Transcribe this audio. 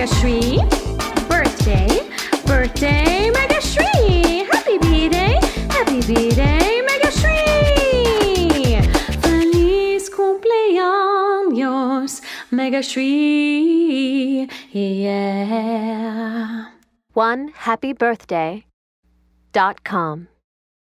Megashri. Birthday, birthday, Megashri. Happy B-Day, Megashri. Feliz cumpleaños, Megashri. Yeah. OneHappyBirthday.com